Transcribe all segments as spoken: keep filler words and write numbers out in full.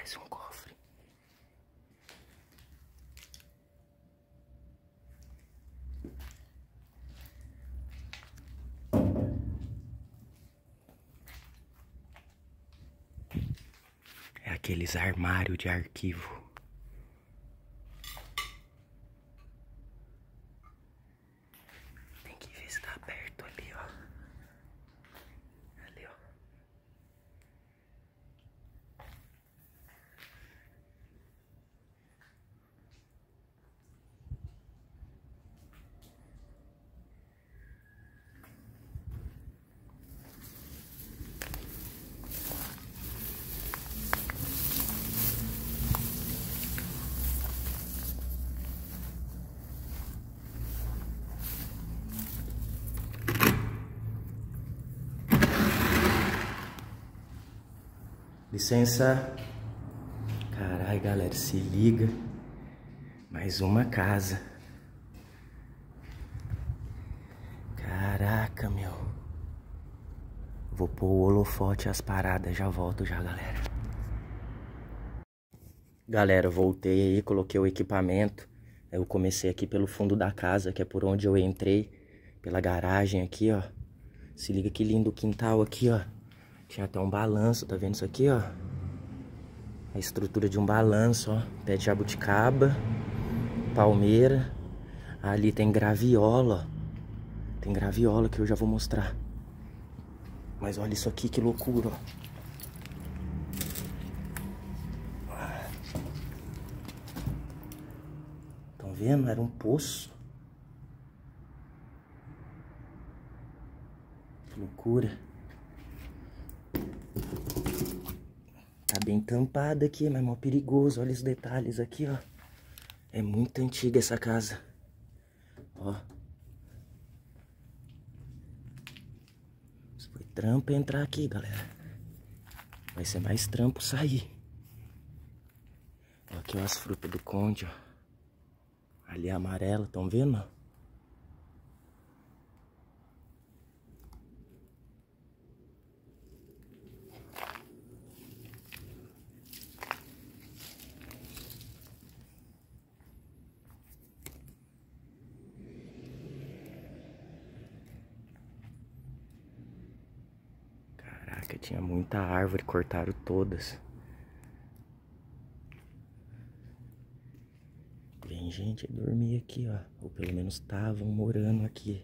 Parece um cofre. É aqueles armários de arquivo. Tem que ver se tá aberto ali, ó. Ali, ó. Licença. Caralho, galera, se liga. Mais uma casa. Caraca, meu. Vou pôr o holofote e as paradas. Já volto já, galera. Galera, voltei aí, coloquei o equipamento. Eu comecei aqui pelo fundo da casa, que é por onde eu entrei. Pela garagem aqui, ó. Se liga que lindo o quintal aqui, ó. Tinha até um balanço, tá vendo isso aqui, ó? A estrutura de um balanço, ó. Pé de jabuticaba, palmeira. Ali tem graviola, ó. Tem graviola que eu já vou mostrar. Mas olha isso aqui, que loucura, ó. Estão vendo? Era um poço. Que loucura. Tá bem tampada aqui, mas é mó perigoso. Olha os detalhes aqui, ó. É muito antiga essa casa. Ó. Isso foi trampo entrar aqui, galera. Vai ser mais trampo sair. Ó, aqui, ó, as frutas do conde, ó. Ali é amarela, estão vendo? Caraca, tinha muita árvore, cortaram todas. Vem gente dormir aqui, ó. Ou pelo menos estavam morando aqui.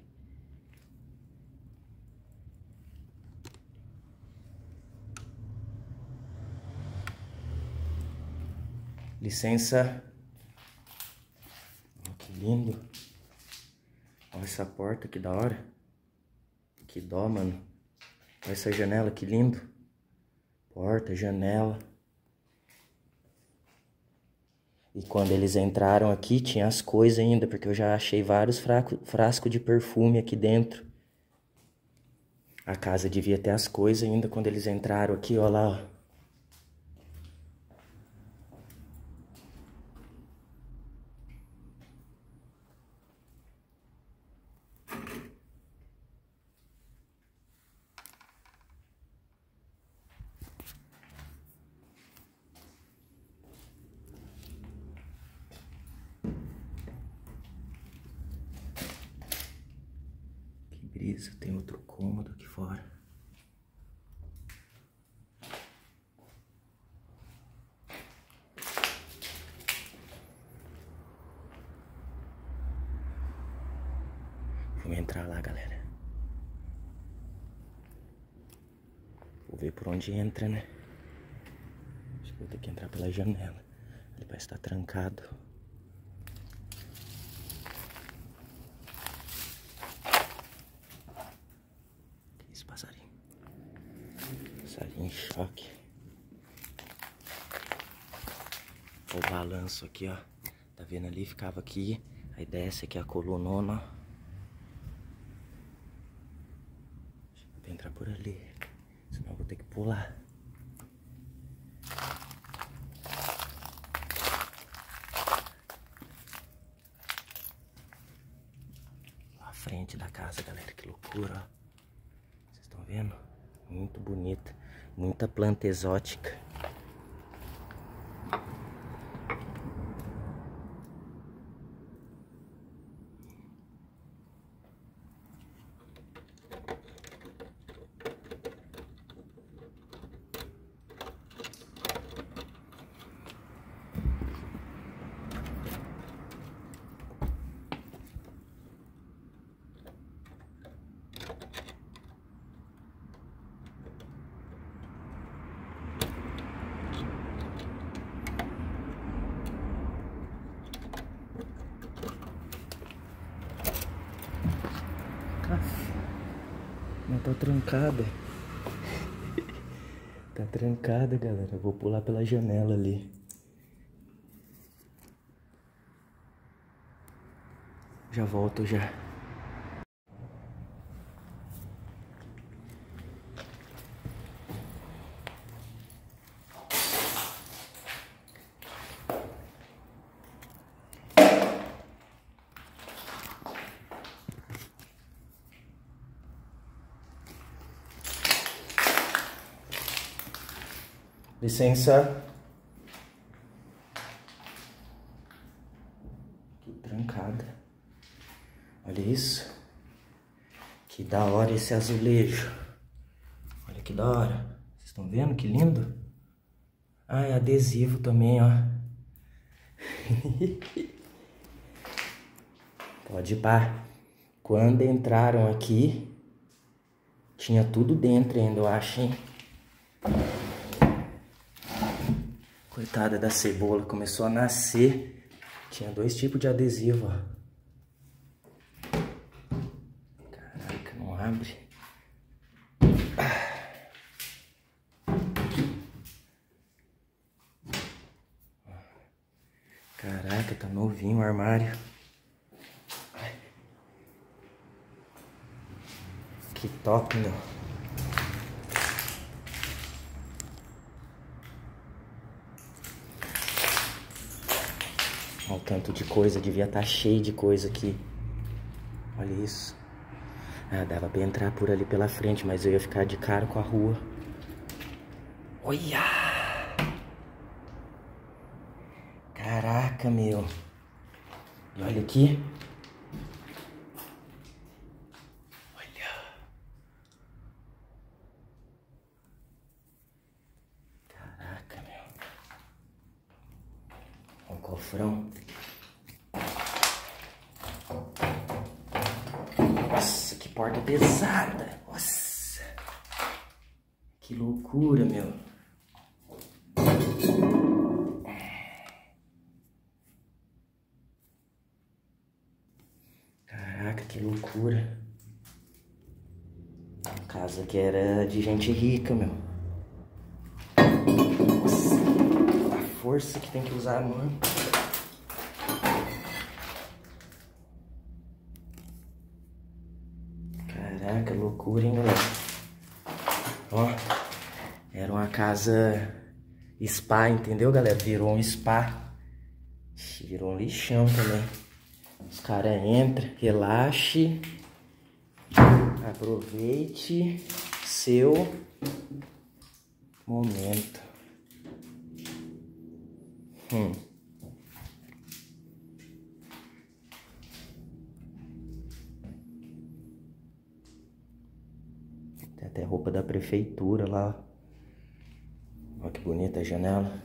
Licença. Ó, que lindo. Olha essa porta, que da hora. Que dó, mano. Olha essa janela, que lindo. Porta, janela. E quando eles entraram aqui, tinha as coisas ainda, porque eu já achei vários frascos de perfume aqui dentro. A casa devia ter as coisas ainda quando eles entraram aqui, ó lá, ó. Brisa, tem outro cômodo aqui fora. Vamos entrar lá, galera. Vou ver por onde entra, né? Acho que vou ter que entrar pela janela. Ele parece estar trancado. Passarinho. Passarinho em choque. O balanço aqui, ó. Tá vendo ali? Ficava aqui. Aí desce aqui a colunona, ó. Vou entrar por ali. Senão eu vou ter que pular. Lá à frente da casa, galera. Que loucura, ó. Estão vendo? Muito bonita. Muita planta exótica. Não tá trancada. Tá trancada, galera. Eu vou pular pela janela ali. Já volto já. Licença. Que trancada. Olha isso. Que da hora esse azulejo. Olha que da hora. Vocês estão vendo que lindo? Ah, é adesivo também, ó. Pode ir pá. Quando entraram aqui, tinha tudo dentro ainda, eu acho, hein? Coitada da cebola, começou a nascer. Tinha dois tipos de adesivo, ó. Caraca, não abre. Caraca, tá novinho o armário. Que top, meu. Olha o tanto de coisa, devia estar cheio de coisa aqui. Olha isso. Ah, dava pra entrar por ali pela frente, mas eu ia ficar de cara com a rua. Olha! Caraca, meu. E olha aqui. Olha. Caraca, meu. Olha o cofrão. Nossa, que porta pesada. Nossa. Que loucura, meu. Caraca, que loucura. A casa que era de gente rica, meu. Nossa, a força que tem que usar a mão. Caraca, loucura, hein, galera. Ó, era uma casa spa, entendeu, galera? Virou um spa. Virou um lixão também. Os caras entram, relaxe, aproveite seu momento. Hum. Tem até roupa da prefeitura lá. Olha que bonita a janela.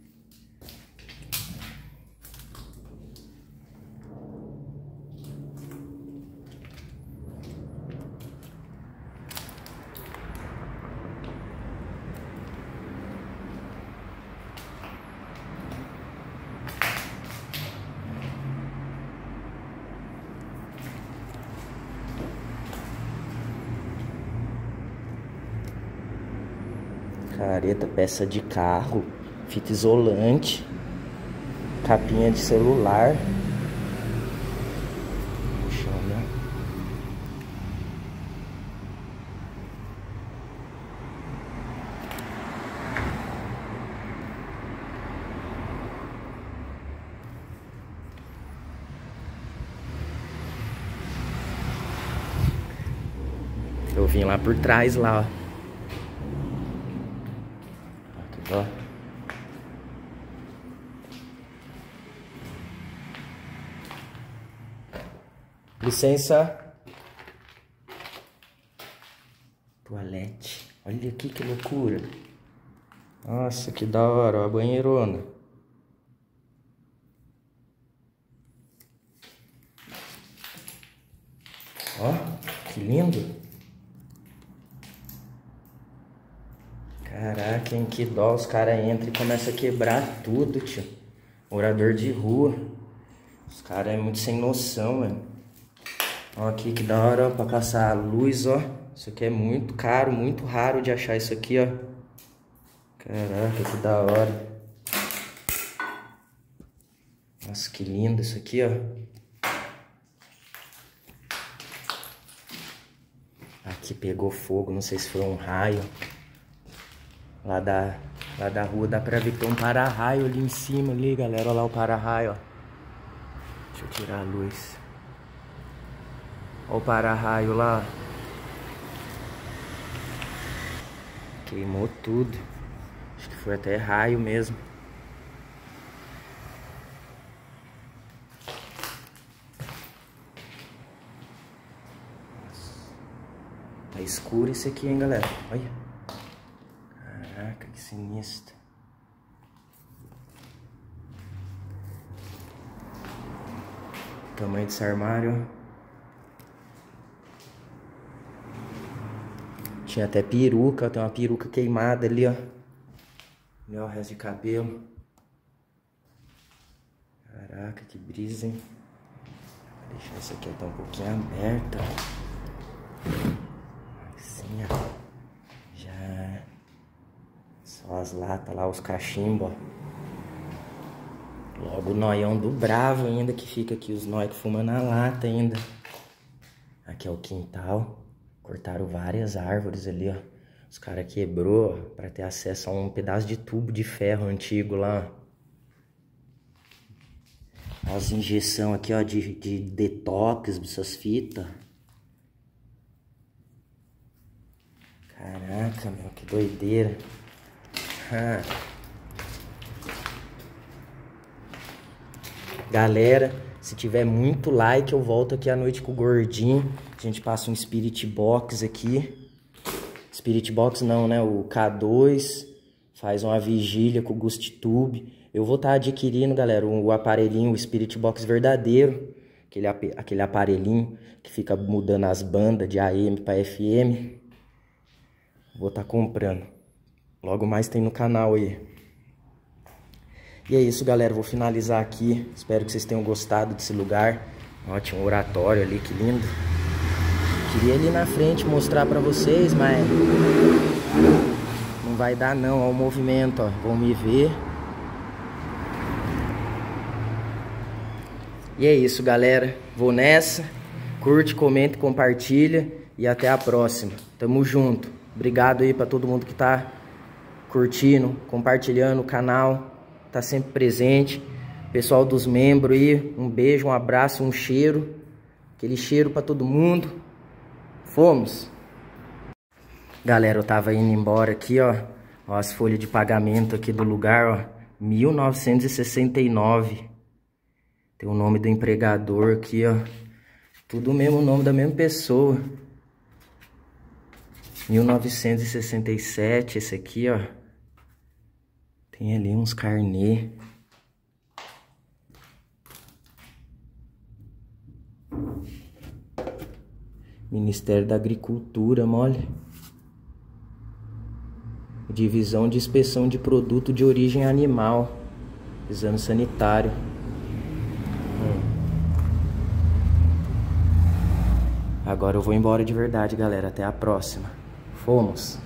Careta, peça de carro, fita isolante, capinha de celular. Puxa, né? Eu vim lá por trás, lá, ó. Ó. Licença. Toalete. Olha aqui que loucura. Nossa, que da hora, ó, a banheirona. Ó, que lindo. Caraca, hein, que dó, os caras entram e começam a quebrar tudo, tio. Morador de rua. Os caras é muito sem noção, velho. Ó aqui que da hora, ó, pra passar a luz, ó. Isso aqui é muito caro, muito raro de achar isso aqui, ó. Caraca, que da hora. Nossa, que lindo isso aqui, ó. Aqui pegou fogo, não sei se foi um raio. Lá da, lá da rua dá pra ver que tem um para-raio ali em cima, ali, galera. Olha lá o para-raio, ó. Deixa eu tirar a luz. Olha o para-raio lá. Queimou tudo. Acho que foi até raio mesmo. Tá escuro isso aqui, hein, galera? Olha. Caraca, que sinistro. O tamanho desse armário. Tinha até peruca, tem uma peruca queimada ali, ó. Olha o resto de cabelo. Caraca, que brisa, hein? Vou deixar isso aqui até um pouquinho aberto. Assim, ó. Já. Só as latas lá, os cachimbos, ó. Logo o noião do bravo ainda, que fica aqui, os nóis que fumam na lata ainda. Aqui é o quintal. Cortaram várias árvores ali, ó. Os caras quebrou, ó, pra ter acesso a um pedaço de tubo de ferro antigo lá. As injeções aqui, ó, de, de detox, essas fitas. Caraca, meu, que doideira. Ah. Galera, se tiver muito like, eu volto aqui à noite com o Gordinho. A gente passa um Spirit Box aqui. Spirit Box não, né? O K dois. Faz uma vigília com o Ghost Tube. Eu vou estar tá adquirindo, galera, o aparelhinho, o Spirit Box verdadeiro. Aquele, aquele aparelhinho que fica mudando as bandas de A M para F M. Vou estar tá comprando. Logo mais tem no canal aí. E é isso, galera. Vou finalizar aqui. Espero que vocês tenham gostado desse lugar. Ó, tinha um oratório ali, que lindo. Queria ali na frente mostrar pra vocês, mas não vai dar não. Ó o movimento, ó. Vão me ver. E é isso, galera. Vou nessa. Curte, comenta, compartilha. E até a próxima. Tamo junto. Obrigado aí pra todo mundo que tá curtindo, compartilhando o canal. Tá sempre presente. Pessoal dos membros aí, um beijo, um abraço, um cheiro. Aquele cheiro pra todo mundo. Fomos. Galera, eu tava indo embora aqui, ó. Ó as folhas de pagamento aqui do lugar, ó. mil novecentos e sessenta e nove. Tem o nome do empregador aqui, ó. Tudo o mesmo nome da mesma pessoa. mil novecentos e sessenta e sete, esse aqui, ó. Tem ali uns carnê. Ministério da Agricultura, mole. Divisão de Inspeção de Produto de Origem Animal. Exame sanitário. Hum. Agora eu vou embora de verdade, galera. Até a próxima. Fomos.